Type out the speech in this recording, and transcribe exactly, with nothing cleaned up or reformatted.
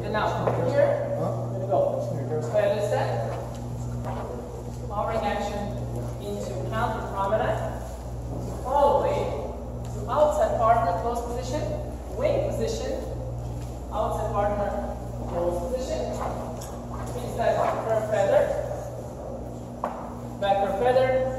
And now, from here, we're going to go feather set, hovering action into counter promenade, all the way to outside partner, close position, wing position, outside partner, close position, inside curve feather, back curve feather,